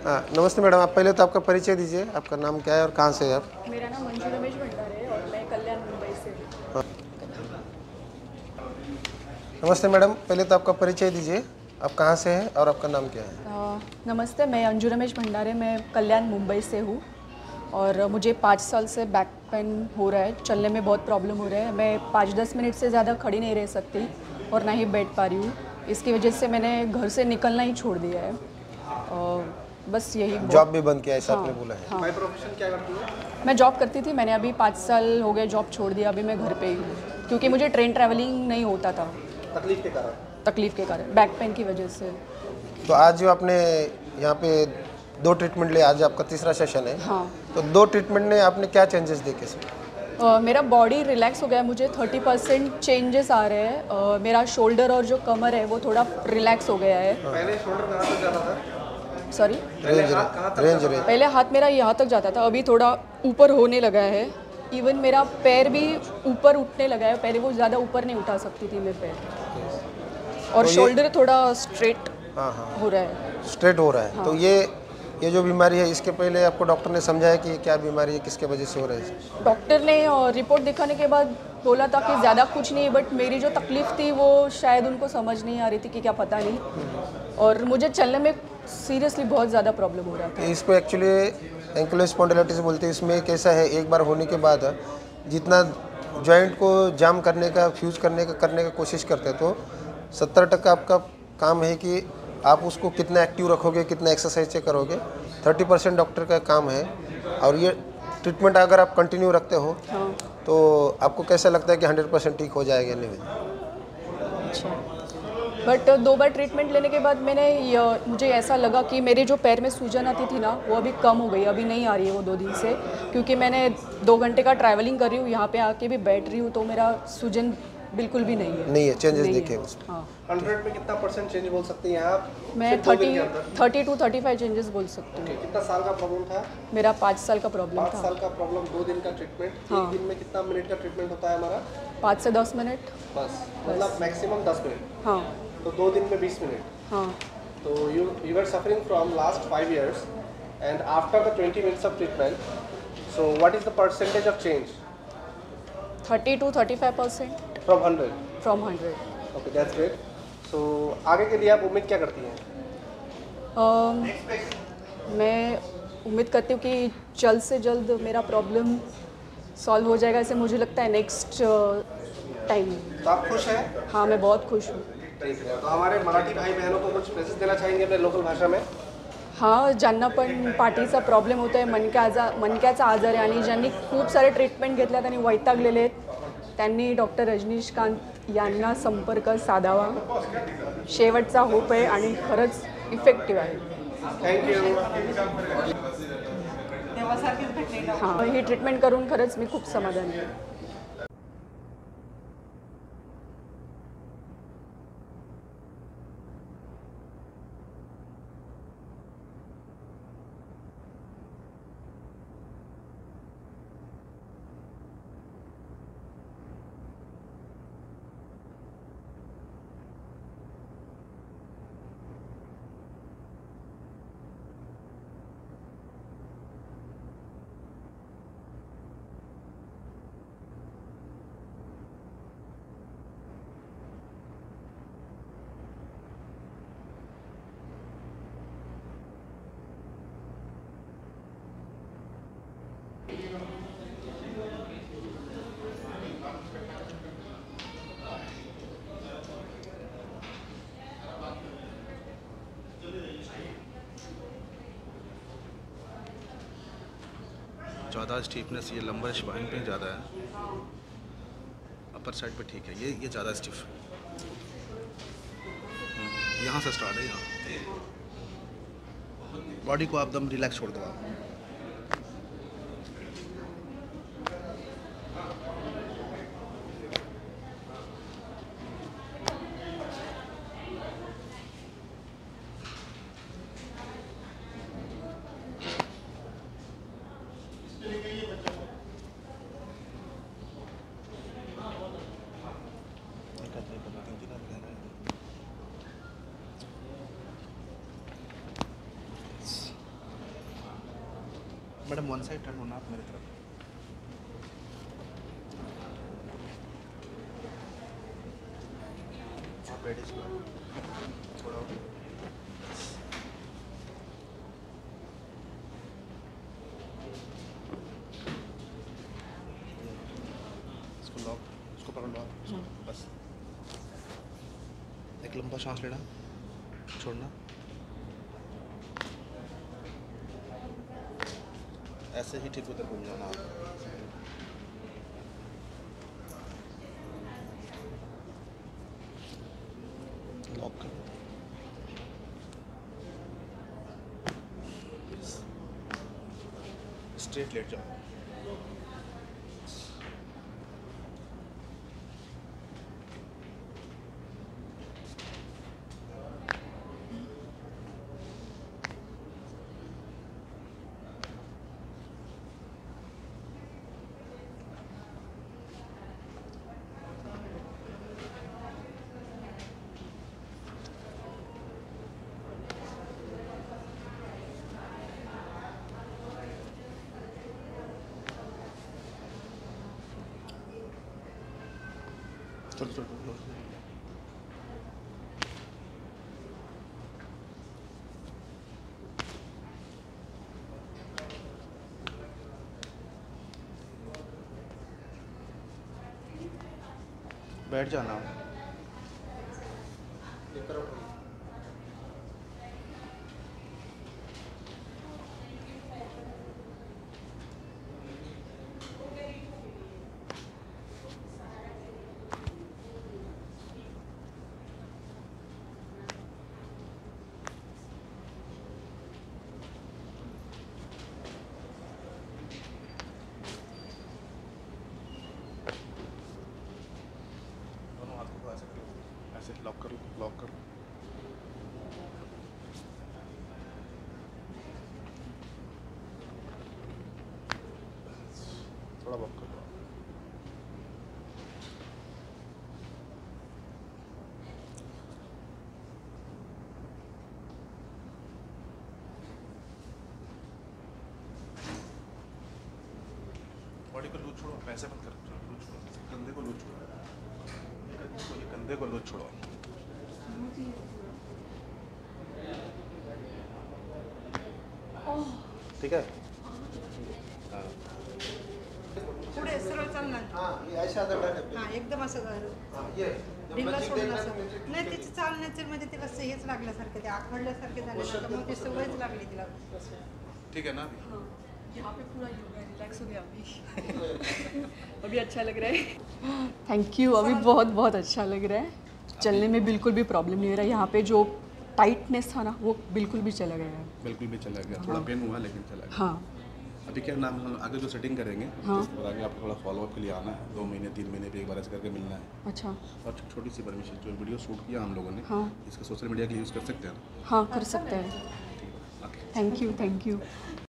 हाँ, नमस्ते मैडम। आप पहले तो आपका परिचय दीजिए, आपका नाम क्या है और कहाँ से है आप? मेरा नाम मंजू रमेश भंडारे है और मैं कल्याण मुंबई से हूँ। नमस्ते मैडम, पहले तो आपका परिचय दीजिए, आप कहाँ से हैं और आपका नाम क्या है? नमस्ते, मैं अंजू रमेश भंडारे, मैं कल्याण मुंबई से हूँ और मुझे 5 साल से बैक पेन हो रहा है, चलने में बहुत प्रॉब्लम हो रहा है। मैं 5-10 मिनट से ज़्यादा खड़ी नहीं रह सकती और ना ही बैठ पा रही हूँ। इसकी वजह से मैंने घर से निकलना ही छोड़ दिया है और बस यही जॉब भी बंद किया, ऐसा हाँ, आपने बोला है। हाँ। माय प्रोफेशन क्या करती है? मैं जॉब करती थी, मैंने अभी 5 साल हो गए जॉब छोड़ दिया, अभी मैं घर पे ही हूँ क्योंकि मुझे ट्रेन ट्रैवलिंग नहीं होता था तकलीफ़ के कारण, बैक पेन की वजह से। तो आज जो आपने यहाँ पे 2 ट्रीटमेंट लिए, आज आपका तीसरा सेशन है। हाँ। तो 2 ट्रीटमेंट ने आपने क्या चेंजेस देखे सर? मेरा बॉडी रिलैक्स हो गया है, मुझे 30% चेंजेस आ रहे हैं। मेरा शोल्डर और जो कमर है वो थोड़ा रिलैक्स हो गया है। पहले शोल्डर कहाँ तक जाता था? Sorry, range. पहले हाथ मेरा यहाँ तक जाता था, अभी थोड़ा ऊपर होने लगा है। इवन मेरा पैर भी ऊपर उठने लगा है, पहले वो ज़्यादा ऊपर नहीं उठा सकती थी मैं पैर। और तो शोल्डर थोड़ा स्ट्रेट हाँ हाँ, हो रहा है। स्ट्रेट हो रहा है। हाँ। तो ये जो बीमारी है, इसके पहले आपको डॉक्टर ने समझाया कि ये क्या बीमारी है, किसके वजह से हो रहा है? डॉक्टर ने रिपोर्ट दिखाने के बाद बोला था कि ज़्यादा कुछ नहीं, बट मेरी जो तकलीफ़ थी वो शायद उनको समझ नहीं आ रही थी कि क्या पता नहीं, और मुझे चलने में सीरियसली बहुत ज़्यादा प्रॉब्लम हो रहा था। इसको एक्चुअली एंक्लोज स्पॉन्डिलाइटिस बोलते हैं। इसमें कैसा है, एक बार होने के बाद जितना जॉइंट को जाम करने का, फ्यूज करने का कोशिश करते हैं, तो 70% आपका काम है कि आप उसको कितना एक्टिव रखोगे, कितना एक्सरसाइज करोगे। 30% डॉक्टर का काम है। और ये ट्रीटमेंट अगर आप कंटिन्यू रखते हो हाँ। तो आपको कैसा लगता है कि 100% ठीक हो जाएगा? नहीं? अच्छा, बट 2 बार ट्रीटमेंट लेने के बाद मुझे ऐसा लगा कि मेरे जो पैर में सूजन आती थी ना, वो अभी कम हो गई, अभी नहीं आ रही है वो 2 दिन से, क्योंकि मैंने 2 घंटे का ट्रैवलिंग कर रही हूँ, यहाँ पे आके भी बैठ रही हूँ, तो मेरा सूजन बिल्कुल भी नहीं है। चेंजेस नहीं देखे है। उसमें। हाँ, 100 में कितना परसेंट चेंज बोल सकते हैं आप? मैं सिर्फ 2 दिन के अंदर? 30 to 35 चेंजेस बोल सकती हूँ। कितना साल का प्रॉब्लम था? मेरा 5 साल का प्रॉब्लम 5 था। साल का प्रॉब्लम, 2 दिन का ट्रीटमेंट। हाँ। 1 दिन में कितना मिनट का ट्रीटमेंट होता है हमारा? 5 से 10 मिनट। बस, मतलब मैक्सिमम 10 मिनट। हाँ, तो 2 दिन में 20 मिनट। हाँ। तो you were suffering from last 5 years, and after the 20 minutes of treatment, so what is the percentage of change 30 to 35% from 100? From 100। Okay, that's great. So आगे के लिए आप उम्मीद क्या करती हैं? मैं उम्मीद करती हूँ कि जल्द से जल्द मेरा प्रॉब्लम सॉल्व हो जाएगा, ऐसे मुझे लगता है नेक्स्ट टाइम। तो आप खुश हैं? हाँ, मैं बहुत खुश हूँ। ठीक है। तो हमारे मराठी भाई बहनों को कुछ मैसेज देना चाहेंगे अपने लोकल भाषा में? हा, ज्यांना पण पाठीचा प्रॉब्लेम होतो आहे, मणक्याचा आजार आहे आणि ज्यांनी खूप सारे ट्रीटमेंट घेतल्या, त्यांनी वैतागलेले आहेत, त्यांनी डॉक्टर रजनीशकांत यांना संपर्क साधावा। शेवटचा होप आहे आणि खरंच इफेक्टिव्ह आहे। थँक्यू। हां, ही ट्रीटमेंट करून खरंच मी खूप समाधानी आहे। ज़्यादा स्टीफनेस ये लंबर स्पाइन पे ज़्यादा है, अपर साइड पे ठीक है। ये ज़्यादा स्टिफ, यहाँ से स्टार्ट है। यहाँ बॉडी को आप एकदम रिलैक्स छोड़ दो आप। मैडम वन साइड टर्न होना आप मेरी तरफ। आप रेडी थोड़ा इसको लॉक, इसको पकड़ लो आप, बस एक लंबा सांस लेना, छोड़ना, ऐसे ही ठीक उधर घूम जाना आप। लॉक कर, स्ट्रेट लेट जाओ। चलो चलो चलो, बैठ जाना। दोनों हाथों को ऐसे करो, ऐसे लॉक करो, लॉक करो। थोड़ा लॉक करो। बॉडी को लूज छोड़ो, पैसे बंद करो, लूज छोड़ो, कंधे को लूज छोड़ो, ये कंधे को लूज छोड़ो। ठीक है, हाँ पुढे सरळ चालणार हाँ ये ऐसे आता है। हां एकदम असं हाँ ये ढिंगला सोडलं असं नाही तिची चालण्याचे म्हणजे तिला हेच लागल्यासारखं ते आखडल्यासारखे झाले ना तर मग ती सवयच लागली तिला ठीक है ना। यहाँ पे पूरा योगा रिलैक्स हो गया अभी। अभी अच्छा लग रहा है। थैंक यू, अभी बहुत बहुत अच्छा लग रहा है। चलने में बिल्कुल भी प्रॉब्लम नहीं हो रहा है। यहाँ पे जो टाइटनेस था ना वो बिल्कुल भी चला गया है। बिल्कुल भी चला गया, थोड़ा पेन हुआ लेकिन चला गया। हाँ अभी क्या नाम, हम आगे जो सेटिंग करेंगे हाँ। उसके बाद आगे आपको थोड़ा फॉलोअप के लिए आना है, 2 महीने 3 महीने पे एक बार ऐसे करके मिलना है। अच्छा और छोटी सी परमिशन, जो वीडियो शूट किया हम लोगों ने, हाँ इसका सोशल मीडिया के लिए यूज़ कर सकते हैं ना। हाँ कर सकते हैं। ठीक है, ओके। Thank you.